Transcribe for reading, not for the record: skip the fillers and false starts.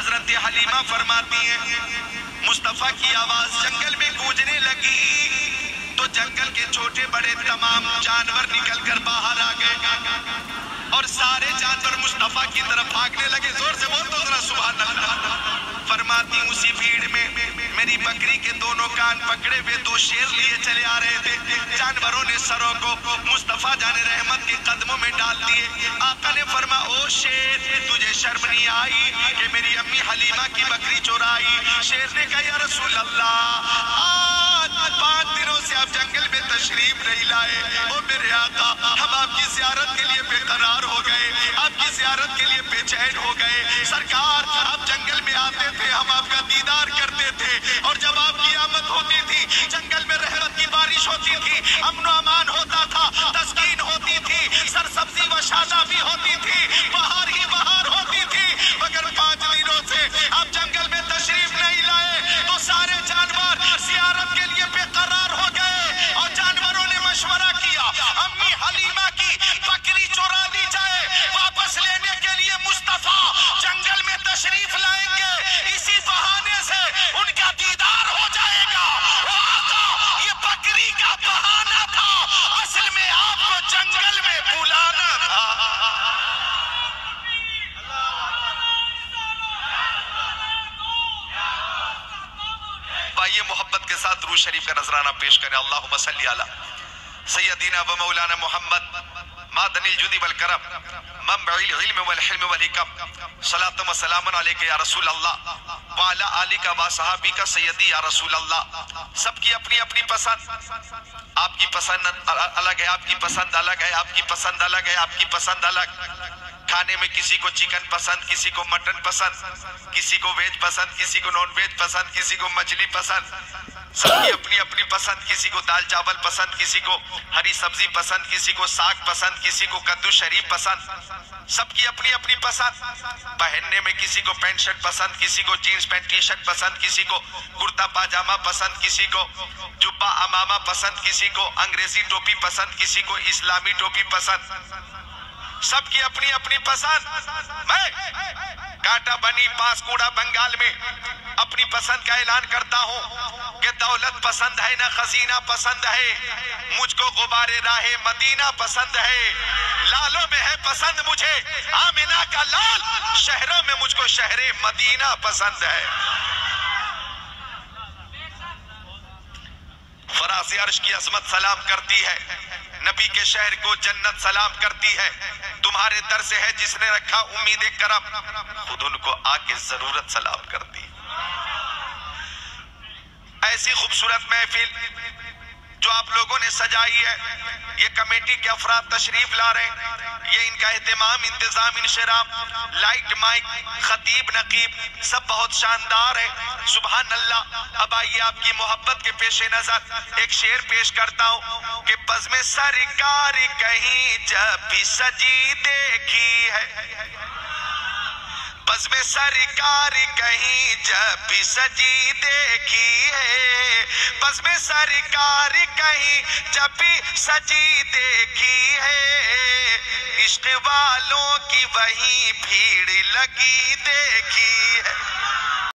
حضرت حلیمہ فرماتی ہیں مصطفیٰ کی آواز جنگل میں گونجنے لگی تو جنگل کے چھوٹے بڑے تمام جانور نکل کر باہر آ گئے اور سارے جانور مصطفیٰ کی طرف بھاگنے لگے. زور سے بول دو ذرا سبحان اللہ. فرماتی اسی بھیڑ میں میری بکری کے دونوں کان پکڑے ہوئے دو شیر لیے چلے آ رہے تھے. جانوروں نے سروں کو مصطفیٰ جان رحمت کے قدموں میں ڈال دیے. آقا نے فرما او شیر تجھے شرم نہیں آئی کہ میری امی حلیمہ کی بکری چورائی؟ شیر نے کہا یا رسول اللہ آج 5 دنوں سے آپ جنگل میں تشریف نہیں لائے. او میرے آقا ہم آپ کی زیارت کے لیے بے قرار ہو گئے, آپ کی زیارت کے لیے بے چین ہو گئے. سرکار آپ جنگل میں آتے تھے, ہم آپ کا دیدار کرتے تھے, اور جب آپ کی آمد ہوتی تھی جنگل میں رحمت کی بارش ہوتی تھی, امن و امان ہوتا تھا, تسکین ہوتی تھی, سرسبزی و شادابی ہوتی تھی, بہار ہی بہار ہوتی تھی. مگر 5 دنوں سے آپ جنگل میں تشریف نہیں لائے تو سارے جانور زیارت کے لیے بے قرار ہو گئے. اور جانوروں نے مشورہ کیا امی حلیمہ کی بکری چورا دی جائے, واپس لینے کے لیے مصطفیٰ جنگل میں تشریف لائیں گے, اسی بہانے سے ان کا دیدار ہو جائے گا. آقا یہ بکری کا بہانہ تھا, اصل میں آپ کو جنگل میں بلانا تھا. بھائی محبت کے ساتھ درود شریف کا نذرانہ پیش کریں. اللہم صلی علی سیدنا و مولانا محمد معدن الجود والکرم منبع العلم والحلم والحکم. صلاۃ و سلام علیک یا رسول اللہ وعلی آلک و صحابیک سیدی یا رسول اللہ. سب کی اپنی اپنی پسند, آپ کی پسند الگ ہے, آپ کی پسند الگ ہے, آپ کی پسند الگ ہے, آپ کی پسند الگ. کھانے میں کسی کو چکن پسند, کسی کو مٹن پسند, کسی کو ویج پسند, کسی کو نان ویج پسند, کسی کو مچھلی پسند. سب کی اپنی اپنی پسند, کسی کو دال چاول پسند, کسی کو ہری سبزی پسند, کسی کو ساگ پسند, کسی کو کدو شریف پسند. سب کی اپنی اپنی پسند. پہننے میں کسی کو پینٹ شرٹ پسند, کسی کو جینز پینٹ ٹی شرٹ پسند, کسی کو کرتا پاجامہ پسند, کسی کو جبہ امامہ پسند, کسی کو انگریزی ٹوپی پسند, کسی کو اسلامی ٹوپی پسند. سب کی اپنی اپنی پسند. میں کاٹا بنی پاسکوڑا بنگال میں اپنی پسند کا اعلان کرتا ہوں کہ دولت پسند ہے نہ خزینہ پسند ہے, مجھ کو غبار راہ مدینہ پسند ہے. لالوں میں ہے پسند مجھے آمنہ کا لال, شہروں میں مجھ کو شہر مدینہ پسند ہے. فراز عرش کی عظمت سلام کرتی ہے, نبی کے شہر کو جنت سلام کرتی ہے. تمہارے در سے ہے جس نے رکھا امید کرم, خود ان کو آ کے ضرورت سلام کرتی. ایسی خوبصورت محفل جو آپ لوگوں نے سجائی ہے, یہ کمیٹی کے افراد تشریف لا رہے ہیں, یہ ان کا اہتمام, انتظام, انشرام, لائٹ, مائک, خطیب, نقیب سب بہت شاندار ہے. سبحان اللہ. اب آئیے آپ کی محبت کے پیش نظر ایک شعر پیش کرتا ہوں کہ بزم سرکار کہیں جب بھی سجی دیکھی ہے, بزم سرکار کہیں جب بھی سجی دیکھی ہے, بزم سرکار کہیں جب بھی سجی دیکھی ہے, عشق والوں کی وہیں بھیڑ لگی دیکھی ہے.